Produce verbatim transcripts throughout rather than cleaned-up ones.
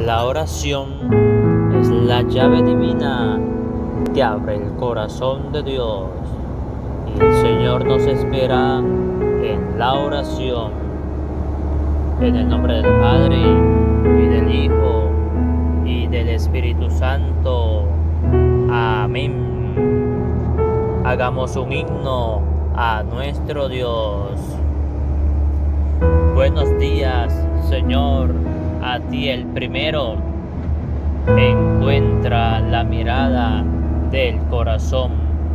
La oración es la llave divina que abre el corazón de Dios, y el Señor nos espera en la oración. En el nombre del Padre, y del Hijo, y del Espíritu Santo. Amén. Hagamos un himno a nuestro Dios. Buenos días, Señor, a ti el primero. Encuentra la mirada del corazón.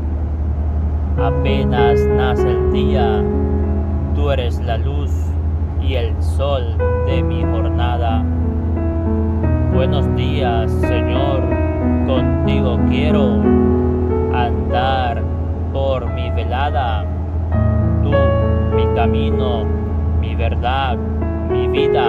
Apenas nace el día, tú eres la luz y el sol de mi jornada. Buenos días, Señor, contigo quiero andar por mi velada. Tú, mi camino, mi verdad, mi vida.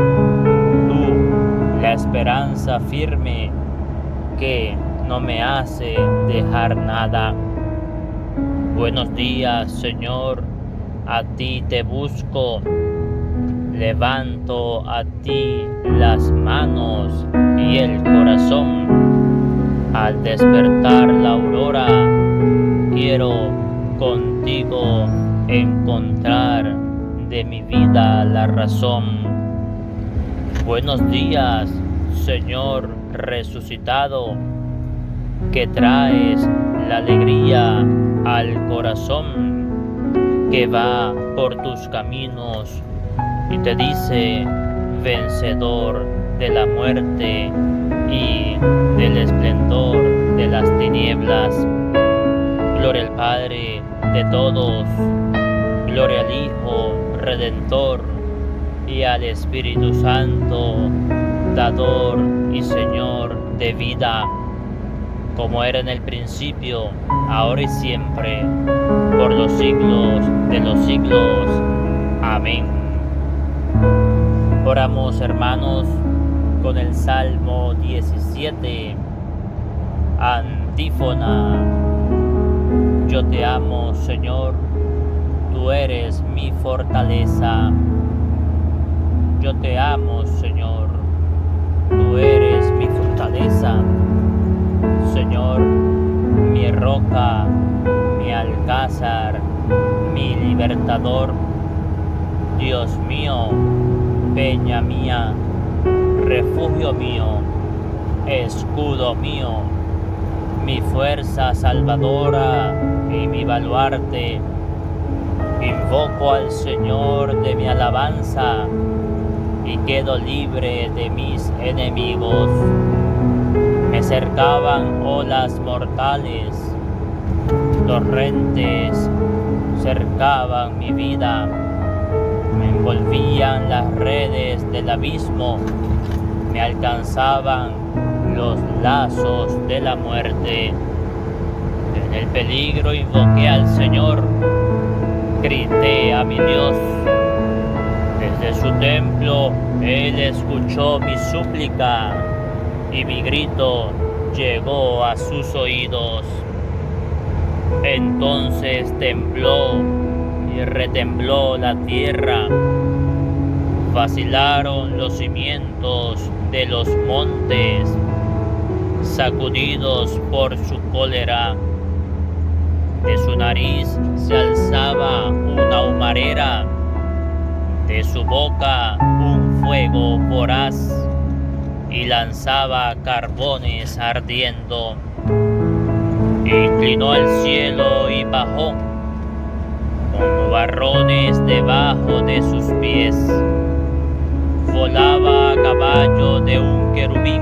Tú, la esperanza firme que no me hace dejar nada. Buenos días, Señor, a ti te busco. Levanto a ti las manos y el corazón. Al despertar la aurora, quiero contigo encontrar de mi vida la razón. Buenos días, Señor resucitado, que traes la alegría al corazón, que va por tus caminos y te dice, vencedor de la muerte y del esplendor de las tinieblas. Gloria al Padre de todos, gloria al Hijo Redentor y al Espíritu Santo, dador y Señor de vida, como era en el principio, ahora y siempre, por los siglos de los siglos. Amén. Oramos, hermanos, con el Salmo diecisiete, antífona. Yo te amo, Señor, tú eres mi fortaleza. Yo te amo, Señor, tú eres mi fortaleza. Señor, mi roca, mi alcázar, mi libertador. Dios mío, peña mía, refugio mío, escudo mío, mi fuerza salvadora y mi baluarte. Invoco al Señor de mi alabanza y quedo libre de mis enemigos. Me cercaban olas mortales, torrentes cercaban mi vida, me envolvían las redes del abismo, me alcanzaban los lazos de la muerte. En el peligro invoqué al Señor, grité a mi Dios. Desde su templo Él escuchó mi súplica y mi grito llegó a sus oídos. Entonces tembló y retembló la tierra, vacilaron los cimientos de los montes, sacudidos por su cólera. De su nariz se alzaba una humarera, de su boca un fuego voraz, y lanzaba carbones ardiendo. Inclinó el cielo y bajó, con nubarrones debajo de sus pies. Volaba a caballo de un querubín,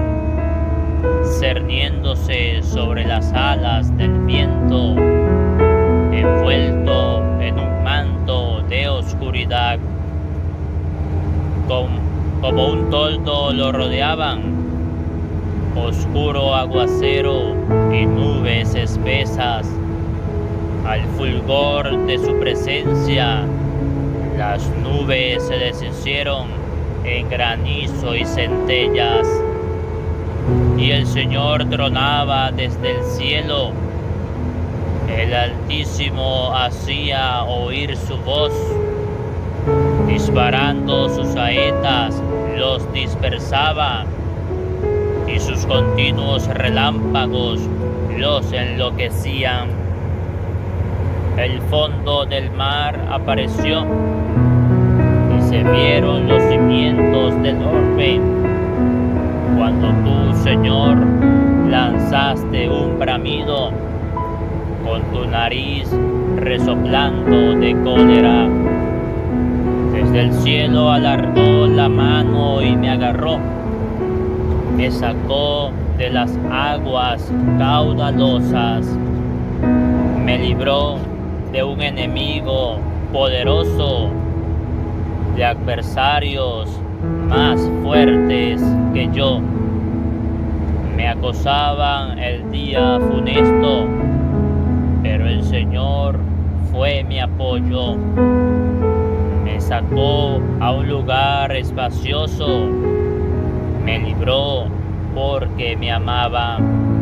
cerniéndose sobre las alas del viento, envuelto en un manto de oscuridad. Con, como un toldo lo rodeaban, oscuro aguacero y nubes espesas. Al fulgor de su presencia, las nubes se deshicieron en granizo y centellas, y el Señor tronaba desde el cielo. El Altísimo hacía oír su voz, disparando sus saetas los dispersaba y sus continuos relámpagos los enloquecían. El fondo del mar apareció y se vieron los cimientos del orbe. Cuando tú, Señor, lanzaste un bramido, con tu nariz resoplando de cólera, desde el cielo alargó la mano y me agarró, me sacó de las aguas caudalosas, me libró de un enemigo poderoso, de adversarios más fuertes que yo. Me acosaban el día funesto, pero el Señor fue mi apoyo. Me sacó a un lugar espacioso, me libró porque me amaba.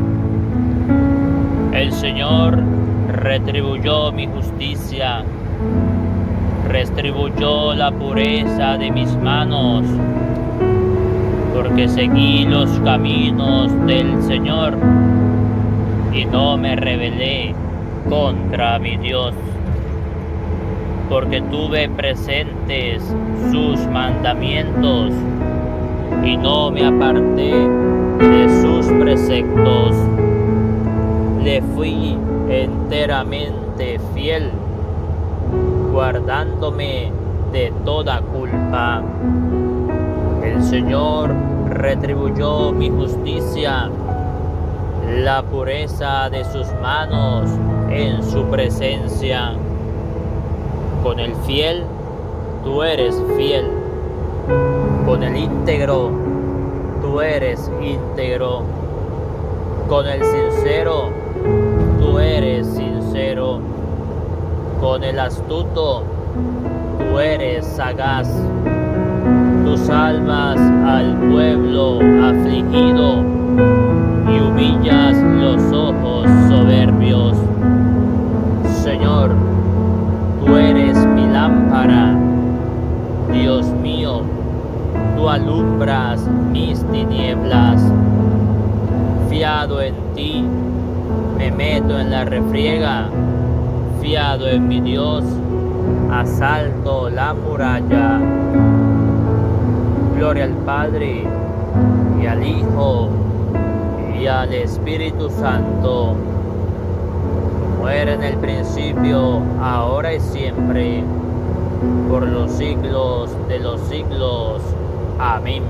El Señor retribuyó mi justicia, retribuyó la pureza de mis manos, porque seguí los caminos del Señor y no me rebelé contra mi Dios, porque tuve presentes sus mandamientos y no me aparté de sus preceptos. Le fui enteramente fiel, guardándome de toda culpa. El Señor retribuyó mi justicia, la pureza de sus manos en su presencia. Con el fiel, tú eres fiel. Con el íntegro, tú eres íntegro. Con el sincero, tú eres sincero. Con el astuto, tú eres sagaz. Tú salvas al pueblo afligido y humillas los ojos soberbios. Señor, tú eres mi lámpara. Dios mío, tú alumbras mis tinieblas. Fiado en ti, me meto en la refriega. Fiado en mi Dios, asalto la muralla. Gloria al Padre, y al Hijo, y al Espíritu Santo, como era en el principio, ahora y siempre, por los siglos de los siglos. Amén.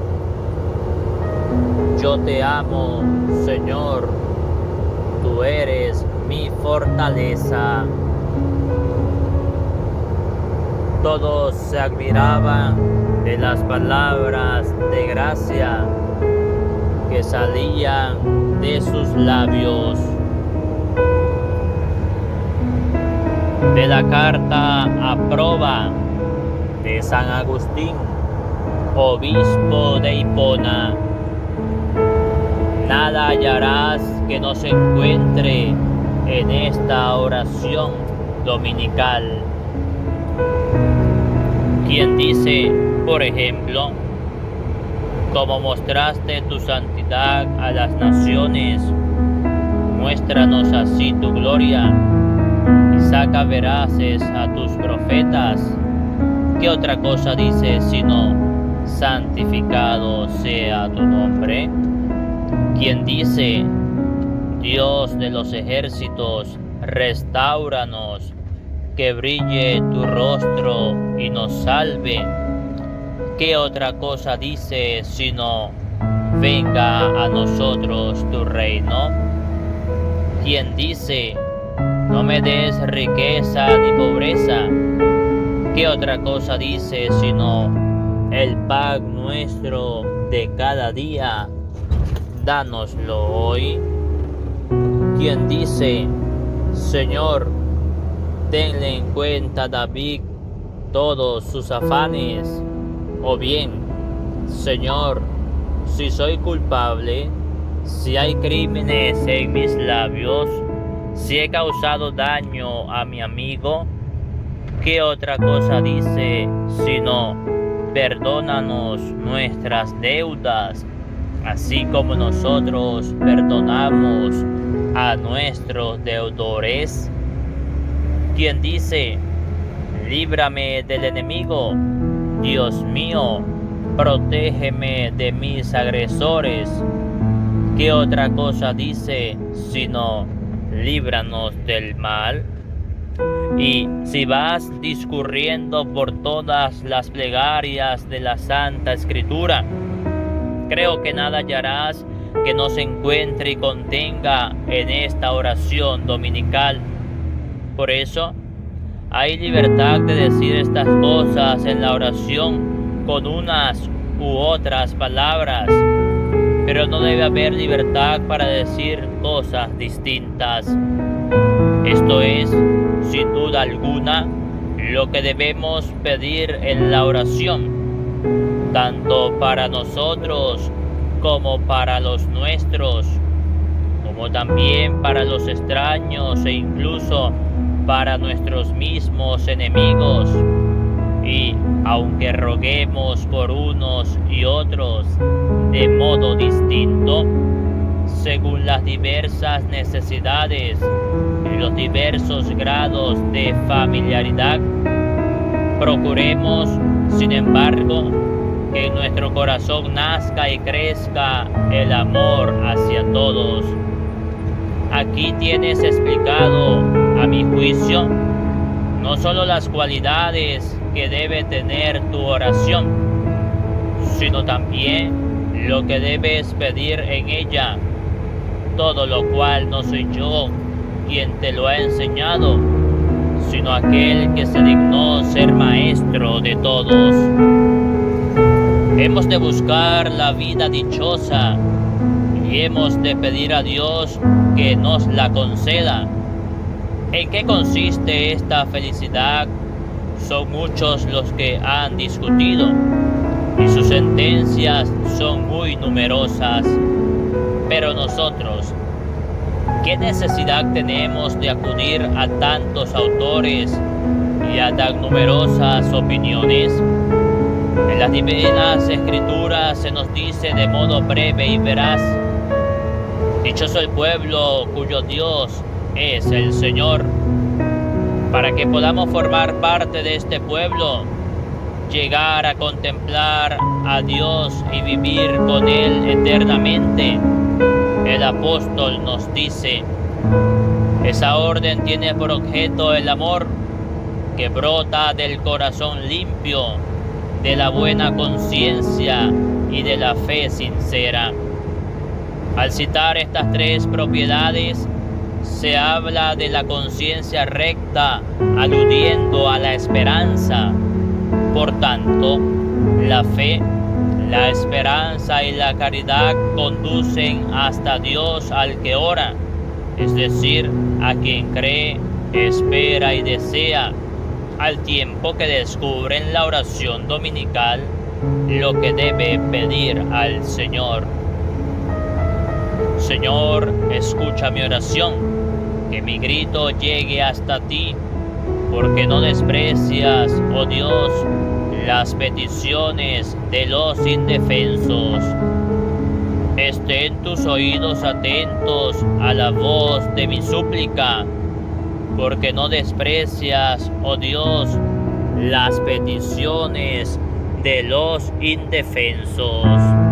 Yo te amo, Señor, tú eres mi fortaleza. Todos se admiraban de las palabras de gracia que salían de sus labios. De la carta a proba de San Agustín, obispo de Hipona. Nada hallarás que no se encuentre en esta oración dominical. Quien dice, por ejemplo, como mostraste tu santidad a las naciones, muéstranos así tu gloria y saca veraces a tus profetas. ¿Qué otra cosa dice sino santificado sea tu nombre? Quien dice, Dios de los ejércitos, restáuranos, que brille tu rostro y nos salve. ¿Qué otra cosa dice sino venga a nosotros tu reino? Quien dice, no me des riqueza ni pobreza. ¿Qué otra cosa dice sino el pan nuestro de cada día, dánoslo hoy? Quien dice, Señor, tenle en cuenta David todos sus afanes. O bien, Señor, si soy culpable, si hay crímenes en mis labios, si he causado daño a mi amigo, ¿qué otra cosa dice sino perdónanos nuestras deudas, así como nosotros perdonamos a nuestros deudores. Quien dice: líbrame del enemigo, Dios mío, protégeme de mis agresores. ¿Qué otra cosa dice sino líbranos del mal? Y si vas discurriendo por todas las plegarias de la Santa Escritura, creo que nada hallarás que no se encuentre y contenga en esta oración dominical. Por eso, hay libertad de decir estas cosas en la oración con unas u otras palabras, pero no debe haber libertad para decir cosas distintas. Esto es, sin duda alguna, lo que debemos pedir en la oración, tanto para nosotros como para los nuestros, como también para los extraños e incluso para nuestros mismos enemigos. Y aunque roguemos por unos y otros de modo distinto, según las diversas necesidades y los diversos grados de familiaridad, procuremos, sin embargo, que en nuestro corazón nazca y crezca el amor hacia todos. Aquí tienes explicado, a mi juicio, no solo las cualidades que debe tener tu oración, sino también lo que debes pedir en ella, todo lo cual no soy yo quien te lo ha enseñado, sino aquel que se dignó ser maestro de todos. Hemos de buscar la vida dichosa y hemos de pedir a Dios que nos la conceda. ¿En qué consiste esta felicidad? Son muchos los que han discutido y sus sentencias son muy numerosas. Pero nosotros, ¿qué necesidad tenemos de acudir a tantos autores y a tan numerosas opiniones? En las divinas escrituras se nos dice de modo breve y veraz: dichoso el pueblo cuyo Dios es el Señor. Para que podamos formar parte de este pueblo, llegar a contemplar a Dios y vivir con Él eternamente, el apóstol nos dice: esa orden tiene por objeto el amor que brota del corazón limpio, de la buena conciencia y de la fe sincera. Al citar estas tres propiedades, se habla de la conciencia recta, aludiendo a la esperanza. Por tanto, la fe, la esperanza y la caridad conducen hasta Dios al que ora, es decir, a quien cree, espera y desea, al tiempo que descubre en la oración dominical lo que debe pedir al Señor. Señor, escucha mi oración, que mi grito llegue hasta ti, porque no desprecias, oh Dios, las peticiones de los indefensos. Estén tus oídos atentos a la voz de mi súplica, porque no desprecias, oh Dios, las peticiones de los indefensos.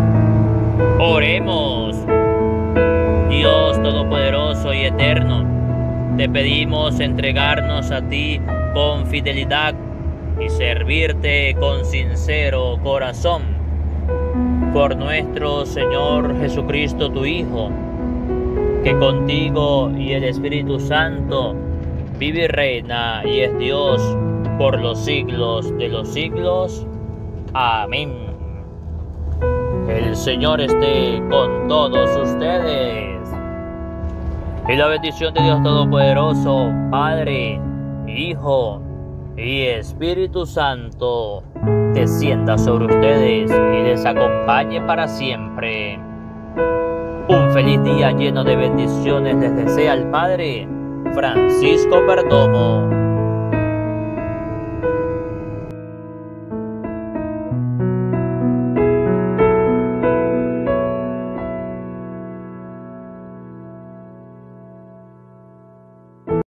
Oremos. Dios Todopoderoso y Eterno, te pedimos entregarnos a ti con fidelidad y servirte con sincero corazón. Por nuestro Señor Jesucristo, tu Hijo, que contigo y el Espíritu Santo vive y reina y es Dios por los siglos de los siglos. Amén. El Señor esté con todos ustedes. Y la bendición de Dios Todopoderoso, Padre, Hijo y Espíritu Santo, descienda sobre ustedes y les acompañe para siempre. Un feliz día lleno de bendiciones les desea el Padre Francisco Perdomo.